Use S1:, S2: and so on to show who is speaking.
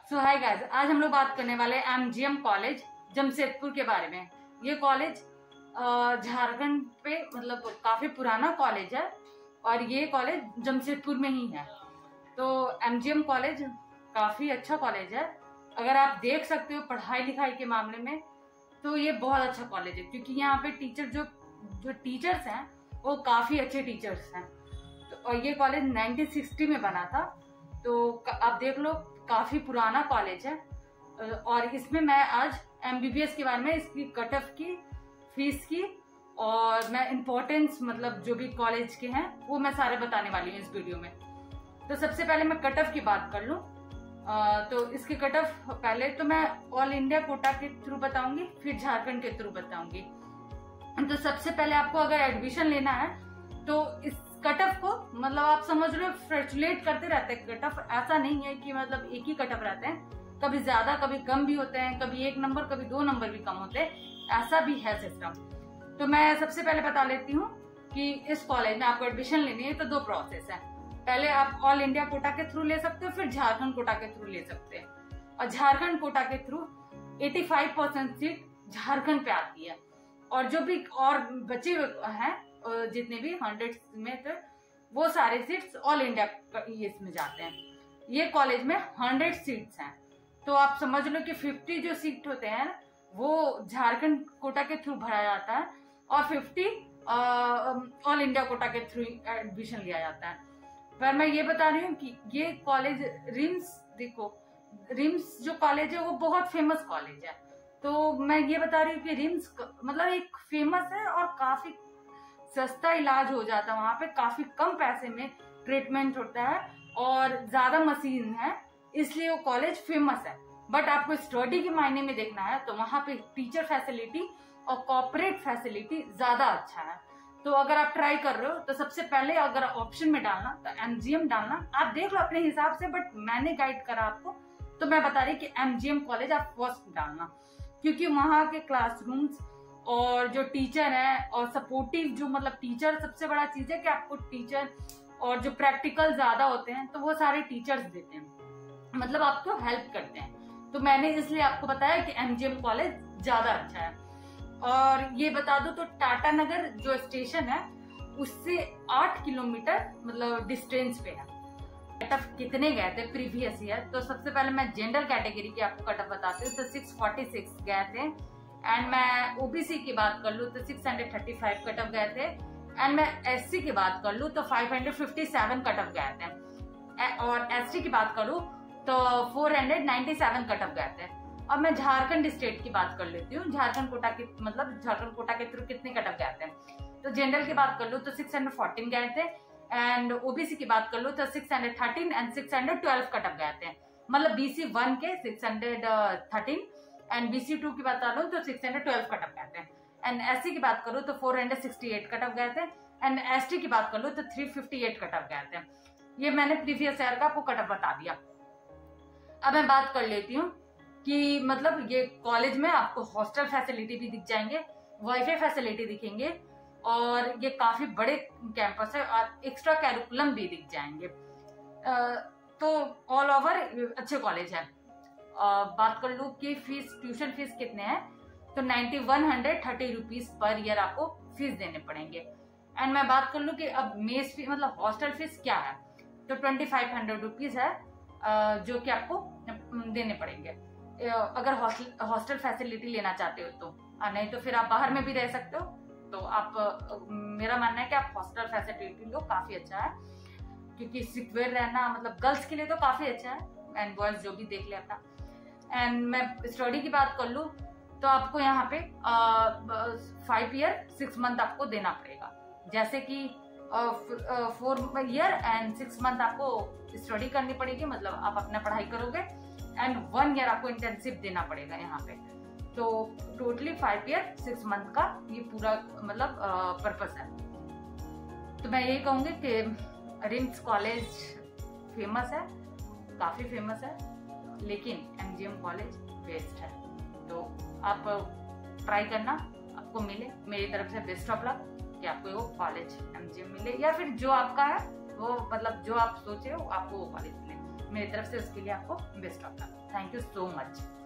S1: सो hi guys, आज हम लोग बात करने वाले हैं एमजीएम कॉलेज जमशेदपुर के बारे में। ये कॉलेज झारखंड पे मतलब काफी पुराना कॉलेज है और ये कॉलेज जमशेदपुर में ही है। तो एमजीएम कॉलेज काफी अच्छा कॉलेज है। अगर आप देख सकते हो पढ़ाई लिखाई के मामले में तो ये बहुत अच्छा कॉलेज है, क्योंकि यहाँ पे टीचर जो टीचर्स हैं वो काफी अच्छे टीचर्स हैं। तो और ये कॉलेज 1960 में बना था, तो आप देख लो काफी पुराना कॉलेज है। और इसमें मैं आज एमबीबीएस के बारे में, इसकी कट ऑफ की, फीस की और मैं इम्पोर्टेंस मतलब जो भी कॉलेज के हैं वो मैं सारे बताने वाली हूँ इस वीडियो में। तो सबसे पहले मैं कट ऑफ की बात कर लूँ। तो इसकी कट ऑफ पहले तो मैं ऑल इंडिया कोटा के थ्रू बताऊंगी, फिर झारखंड के थ्रू बताऊंगी। तो सबसे पहले आपको अगर एडमिशन लेना है तो इस कट ऑफ को मतलब आप समझ लो फ्लक्चुएट करते रहते हैं। कट ऑफ ऐसा नहीं है कि मतलब एक ही कट ऑफ रहते हैं, कभी ज्यादा कभी कम भी होते हैं, कभी 1 नंबर कभी 2 नंबर भी कम होते हैं, ऐसा भी है सिस्टम। तो मैं सबसे पहले बता लेती हूँ कि इस कॉलेज में आपको एडमिशन लेनी है तो 2 प्रोसेस है। पहले आप ऑल इंडिया कोटा के थ्रू ले सकते हो, फिर झारखंड कोटा के थ्रू ले सकते हैं। और झारखंड कोटा के थ्रू 85% सीट झारखंड पे आती है और जो भी और बचे हैं जितने भी 100 में थे वो सारे सीट्स ऑल इंडिया इसमें जाते हैं। ये कॉलेज में 100 सीट्स हैं, तो आप समझ लो कि 50 जो सीट होते हैं वो झारखंड कोटा के थ्रू भरा जाता है और 50 ऑल इंडिया कोटा के थ्रू एडमिशन लिया जाता है। पर मैं ये बता रही हूँ कि ये कॉलेज रिम्स, देखो रिम्स जो कॉलेज है वो बहुत फेमस कॉलेज है। तो मैं ये बता रही हूँ कि रिम्स मतलब एक फेमस है और काफी सस्ता इलाज हो जाता है वहाँ पे, काफी कम पैसे में ट्रीटमेंट होता है और ज्यादा मशीन है, इसलिए वो कॉलेज फेमस है। बट आपको स्टडी के मायने में देखना है तो वहाँ पे टीचर फैसिलिटी और कॉर्पोरेट फैसिलिटी ज्यादा अच्छा है। तो अगर आप ट्राई कर रहे हो तो सबसे पहले अगर ऑप्शन में डालना तो एमजीएम डालना, आप देख लो अपने हिसाब से, बट मैंने गाइड करा आपको तो मैं बता रही कि एमजीएम कॉलेज आप फर्स्ट डालना, क्योंकि वहाँ के क्लासरूम्स और जो टीचर है और सपोर्टिव जो मतलब टीचर, सबसे बड़ा चीज है कि आपको टीचर और जो प्रैक्टिकल ज्यादा होते हैं तो वो सारे टीचर्स देते हैं, मतलब आपको हेल्प करते हैं। तो मैंने इसलिए आपको बताया कि एमजीएम कॉलेज ज्यादा अच्छा है। और ये बता दो तो टाटा नगर जो स्टेशन है उससे 8 किलोमीटर मतलब डिस्टेंस पे है। कट ऑफ कितने गए थे प्रीवियस ईयर, तो सबसे पहले मैं जनरल कैटेगरी की आपको कट ऑफ बताती हूँ तो 646 गए थे। एंड मैं ओबीसी की बात कर लूँ तो 635 कट ऑफ गए थे। एंड मैं एससी की बात कर लूँ तो 557 कट ऑफ गए थे। और एसटी की बात करूँ तो 497 कट ऑफ गए थे। अब मैं झारखंड स्टेट की बात कर लेती हूँ, झारखंड कोटा की मतलब झारखंड कोटा के थ्रू कितने कट ऑफ गए थे। तो जनरल की बात कर लूँ तो 614 गए थे। एंड ओबीसी की बात कर लूँ तो 613 एंड 612 कट ऑफ गए थे, मतलब बीसी 1 के 613 एंड बीसी 2 की बात कर लूँ तो 612 कट ऑफ गए थे। एंड एससी की बात करूँ तो 468 कट ऑफ गए थे। एंड एसटी की बात कर लूँ तो 358 कट ऑफ गए थे। ये मैंने प्रीवियस ईयर का आपको कट ऑफ बता दिया। अब मैं बात कर लेती हूँ कि मतलब ये कॉलेज में आपको हॉस्टल फैसिलिटी भी दिख जाएंगे, वाईफाई फैसिलिटी दिखेंगे और ये काफी बड़े कैंपस है और एक्स्ट्रा कैरिकुलम भी दिख जाएंगे। तो ऑल ओवर अच्छे कॉलेज है। बात कर लूँ कि फीस, ट्यूशन फीस कितने हैं तो 9130 रुपीज पर ईयर आपको फीस देने पड़ेंगे। एंड मैं बात कर लूँ कि अब मेस फीस मतलब हॉस्टल फीस क्या है तो 2500 रुपीज है जो कि आपको देने पड़ेंगे अगर हॉस्टल फैसिलिटी लेना चाहते हो तो। नहीं तो फिर आप बाहर में भी रह सकते हो। तो आप मेरा मानना है कि आप हॉस्टल फैसिलिटी लो, काफी अच्छा है, क्योंकि सिक्योर रहना मतलब गर्ल्स के लिए तो काफी अच्छा है एंड बॉयज जो भी देख ले अपना। एंड मैं स्टडी की बात कर लूँ तो आपको यहाँ पे 5 ईयर 6 मंथ आपको देना पड़ेगा, जैसे कि 4 ईयर एंड 6 मंथ आपको स्टडी करनी पड़ेगी, मतलब आप अपना पढ़ाई करोगे एंड 1 ईयर आपको इंटर्नशिप देना पड़ेगा यहाँ पे। तो टोटली 5 ईयर 6 मंथ का ये पूरा मतलब पर्पस है। तो मैं यही कहूंगी कि रिम्स कॉलेज फेमस है, काफी फेमस है, लेकिन एमजीएम कॉलेज बेस्ट है। तो आप ट्राई करना, आपको मिले, मेरी तरफ से बेस्ट ऑफ लक कि आपको वो कॉलेज एमजीएम मिले या फिर जो आपका है वो मतलब जो आप सोचे हो आपको वो कॉलेज मिले। मेरी तरफ से उसके लिए आपको best of luck. Thank you so much.